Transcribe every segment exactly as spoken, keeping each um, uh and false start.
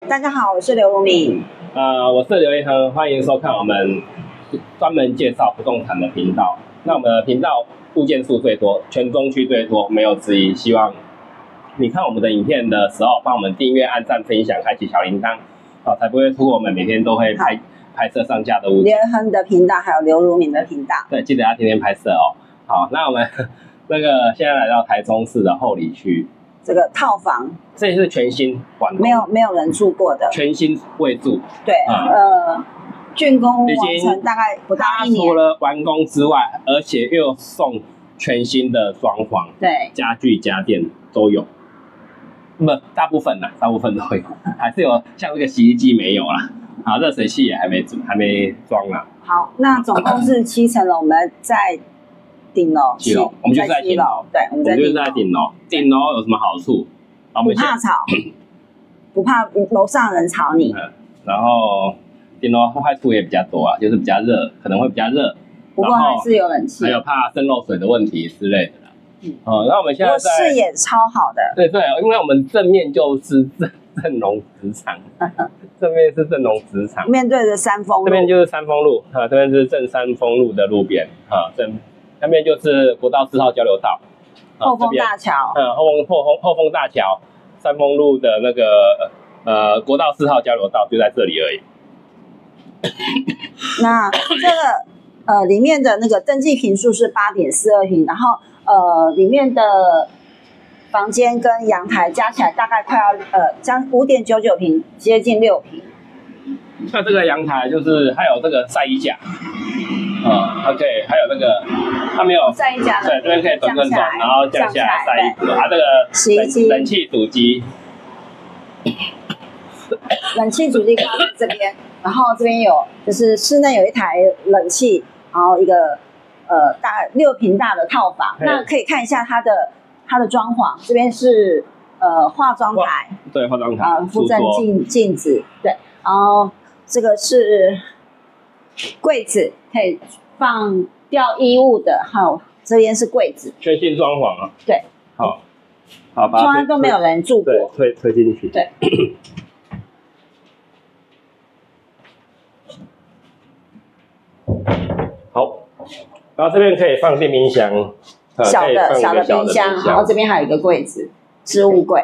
大家好，我是刘如敏。 呃，我是刘一恒，欢迎收看我们专门介绍不动产的频道。那我们的频道物件数最多，全中区最多，没有之一。希望你看我们的影片的时候，帮我们订阅、按赞、分享、开启小铃铛，好、才不会错过我们每天都会拍拍摄上架的物件。 刘恒的频道还有刘如敏的频道， 对，记得要天天拍摄哦。好，那我们那个现在来到台中市的后里区。 这个套房， 这是全新完工， 没有没有人住过的， 全新未住。 对，嗯、呃，竣工完成大概不到一年。 除了完工之外，而且又送全新的装潢， 对， 家具家电都有。那么大部分呢，大部分都有，还是有像这个洗衣机没有啦，好，热水器也还没还没装啦。 好，那总共是七层楼，我们在顶楼， 七楼，我们就是在顶楼， 对，我们在就是在顶楼。顶楼有什么好处？ 不怕吵，不怕楼上人吵你。 嗯、然后顶楼坏处也比较多啊，就是比较热，可能会比较热。 不过还是有冷气， 还有怕渗漏水的问题之类的啦。嗯，哦，那我们现在在视野超好的。 对对，因为我们正面就是正正隆职场，正面是正隆职场， 面对着三丰路， 这边就是三丰路啊，这边是正三丰路的路边啊，正那边就是国道四号交流道。 后丰大桥， 嗯，后丰后丰后丰大桥，三丰路的那个呃国道四号交流道就在这里而已。 那这个呃里面的那个登记坪数是八点四二坪，然后呃里面的房间跟阳台加起来大概快要呃将五点九九坪，接近六坪。 那这个阳台就是还有这个晒衣架。啊、嗯、，OK， 还有那个，它没有晒衣架， 对，这边可以转转转，然后降下来晒衣服，它这个洗衣机、 冷气主机， 冷气主机放在这边，然后这边有就是室内有一台冷气，然后一个呃大概六坪大的套房，那可以看一下它的它的装潢，这边是呃化妆台， 对，化妆台， 啊、呃，附赠镜镜子，对，然后这个是柜子，可以放吊衣物的，好，这边是柜子， 全新装潢啊。对，好，好吧， 从来都没有人住过， 对，推推进去。 对。 好，然后这边可以放电冰箱， 呃、小的小的冰箱，然后这边还有一个柜子，置物柜。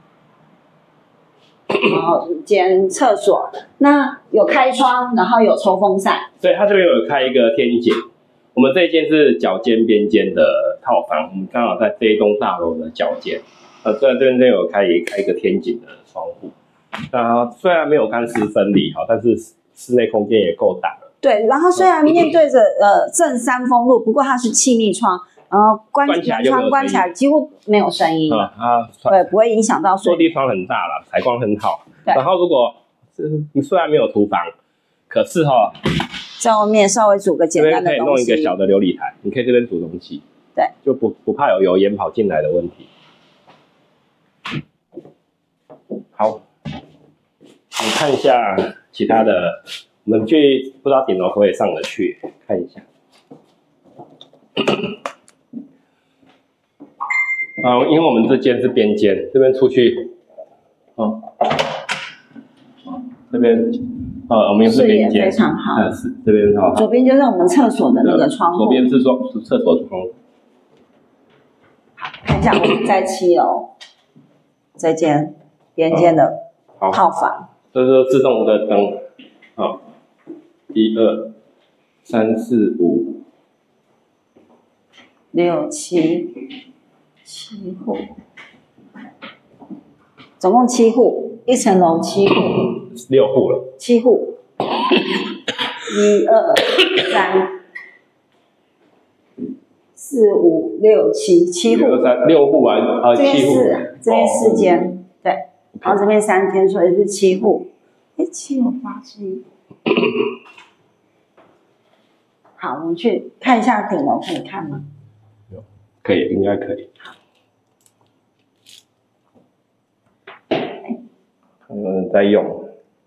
然后一间厕所，那有开窗，然后有抽风扇。 对，它这边有开一个天井。我们这一间是角尖边间的套房，我们刚好在这一栋大楼的角尖。呃，虽然这边有开一开一个天井的窗户，那虽然没有干湿分离哈，但是室内空间也够大了。 对，然后虽然面对着呃正三丰路，不过它是气密窗。然后关关起来窗关起来几乎没有声音， 啊啊， 对，不会影响到睡。 落地窗很大了，采光很好。然后如果你虽然没有厨房，可是哈、哦， 在外面稍微煮个简单的东西， 这边可以弄一个小的琉璃台，你可以这边煮东西， 对， 就不不怕有油烟跑进来的问题。好，你看一下其他的，我们去不知道顶楼可不可以上得去，看一下。啊、呃，因为我们这间是边间，这边出去，哦，这边，呃，我们又是边间， 非常好， 呃，是这边好， 左边就是我们厕所的那个窗户， 左边是窗厕所窗。 看一下我们在七楼，这间边间的套房， 这是自动的灯，好，一二三四五六七。七户，总共七户，一层楼七户， 六户了， 七户，一二三四五六七，七户， 二三六户啊，啊， 这边七户， 四，这边四间，对，然后这边三间，所以是七户，哎，七五八七，好，我们去看一下顶楼，可以看吗？ 可以，应该可以。有人在用。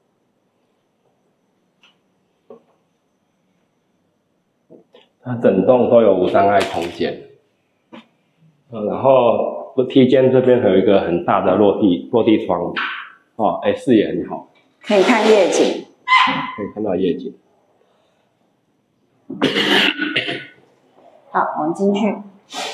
它整栋都有无障碍空间。嗯，然后梯间这边还有一个很大的落地落地窗， 哦，哎，视野很好， 可以看夜景， 可以看到夜景。 好，我们进去。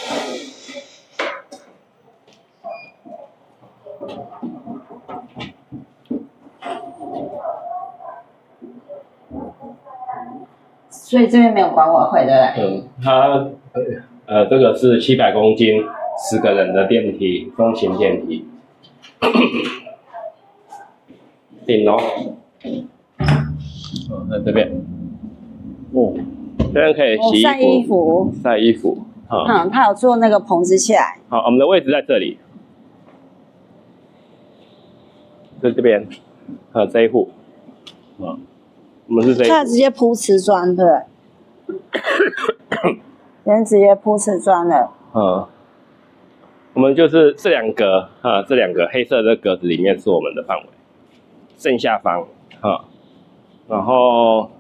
所以这边没有管委会，对不对？ 嗯，它呃这个是七百公斤十个人的电梯，中型电梯。顶楼，嗯，在这边。哦，这边可以洗衣服、 晒衣服、 晒衣服。 嗯，它有做那个棚子起来。 好，我们的位置在这里，在这边，还有这一户。嗯。我们是这一， 它直接铺瓷砖，对，人直接铺瓷砖了。 嗯，我们就是这两格啊，这两个黑色的格子里面是我们的范围，正下方啊，然后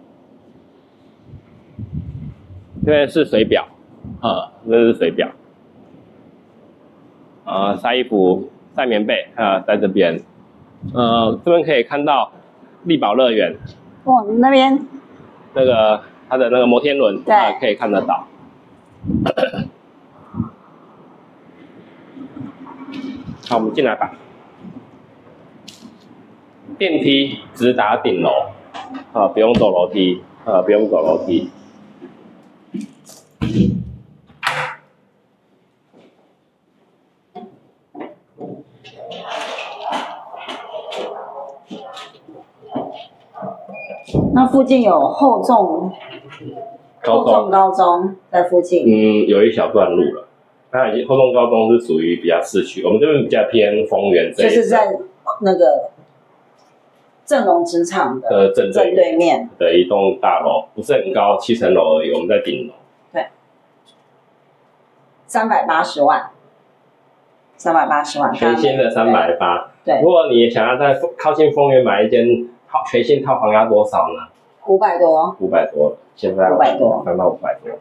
这边是水表啊，这是水表啊，晒衣服、晒棉被啊，在这边，呃，这边可以看到力宝乐园。 哦，那边那个它的那个摩天轮， 对、 啊，可以看得到。好，我们进来吧。电梯直达顶楼，啊，不用走楼梯，啊，不用走楼梯。 那附近有厚重厚重高中在附近， 嗯，有一小段路了。那厚重高中是属于比较市区，我们这边比较偏丰原这一， 就是在那个正隆职场的呃正正对面的一栋大楼，不是很高，七层楼而已，我们在顶楼。 对，三百八十万，三百八十万， 全新的三百八。 对， 如果你想要在靠近丰原买一间套全新套房，要多少呢？ 五百多， 五百多，现在五百多， 涨到五百多。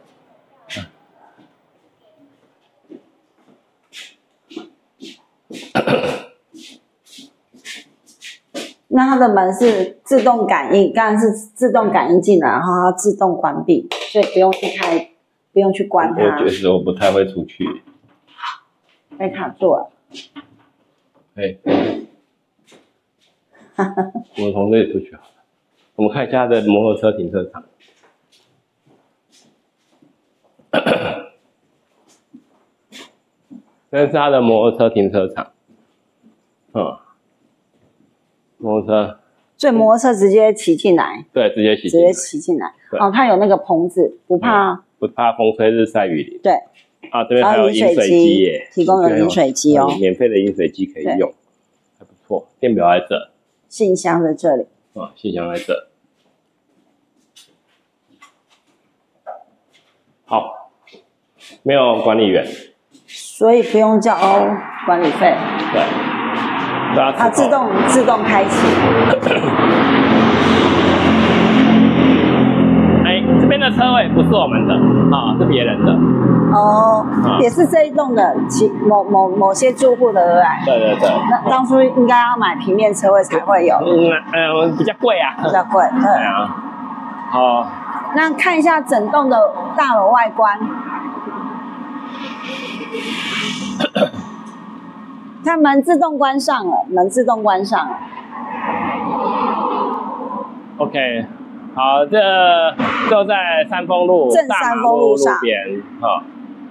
那它的门是自动感应，刚刚是自动感应进来，然后它自动关闭，所以不用去开，不用去关它。 我觉得我不太会出去。 被卡住了。 哎，我们从这里出去好了。我们看一下它的摩托车停车场。这是它的摩托车停车场。嗯。摩托车， 所以摩托车直接骑进来， 对，直接骑， 直接骑进来。哦，它有那个棚子，不怕、嗯、 不怕风吹日晒雨淋。 对， 啊，这边还有饮水机耶， 提供了饮水机哦， 免费的饮水机可以用，还不错。电表在这， 信箱在这里。 啊，信箱在这。好，没有管理员， 所以不用交管理费。 对。 它自动自动开启。 哎，这边的车位不是我们的啊，是别人的。 哦，啊、也是这一栋的，其某某某些住户的，对不对？ 对对对。 那当初应该要买平面车位才会有。 嗯嗯、呃，比较贵啊。 比较贵，对。 对啊。好。 那看一下整栋的大楼外观。它门自动关上了，门自动关上了。 OK， 好，这就在三丰路正三丰路上路边，哈。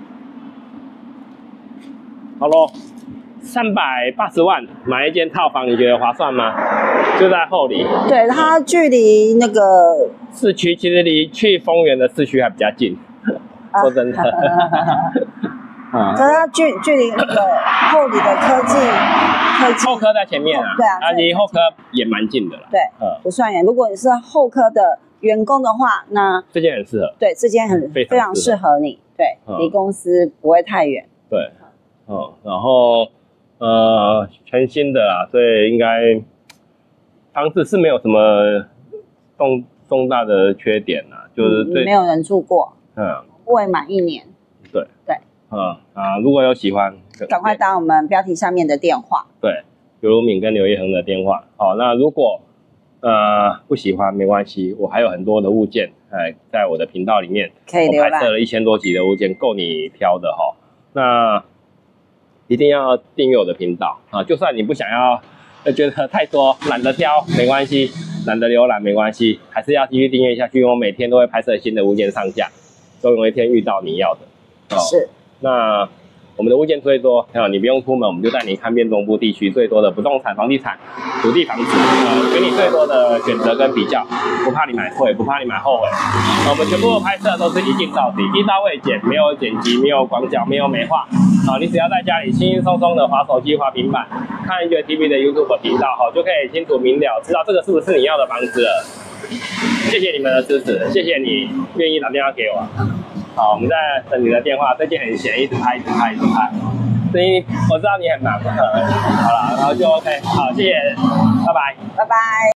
好咯，三百八十万买一间套房，你觉得划算吗？就在后里。 对，它距离那个市区，其实离去丰原的市区还比较近。啊、说真的。 啊，可是它距距离那个后里的科技，科技后科在前面啊， 对啊， 啊，离后科也蛮近的了， 对，嗯，不算远。如果你是后科的员工的话，那这间很适合， 对，这间很非常适合你，对， 嗯、 离公司不会太远， 对，嗯，然后呃，全新的啦，所以应该房子是没有什么重重大的缺点啦，就是对、 嗯、没有人住过， 嗯， 未满一年， 对， 对。 嗯啊，如果有喜欢， 赶快打我们标题上面的电话。 对， 刘如敏跟刘一恒的电话。好，那如果呃不喜欢没关系，我还有很多的物件，哎，在我的频道里面， 可以浏览。 我拍摄了一千多集的物件，够你挑的哈。那一定要订阅我的频道啊！就算你不想要，觉得太多懒得挑没关系，懒得浏览没关系，还是要继续订阅下去，因为我每天都会拍摄新的物件上架，总有一天遇到你要的。哦、 是。 那我们的物件最多，啊，你不用出门，我们就带你看遍中部地区最多的不动产、房地产、土地、房子，呃，给你最多的选择跟比较，不怕你买贵，不怕你买后悔。我们全部的拍摄都是一镜到底，一刀未剪，没有剪辑，没有广角，没有美化。好，你只要在家里轻轻松松的滑手机、滑平板，看一个 T V 的 YouTube 频道，好，就可以清楚明了知道这个是不是你要的房子了。谢谢你们的支持，谢谢你愿意打电话给我。好，我们在等你的电话，最近很闲，一直拍，一直拍，一直拍。所以我知道你很忙，好了，然后就 OK， 好，谢谢，拜拜， 拜拜。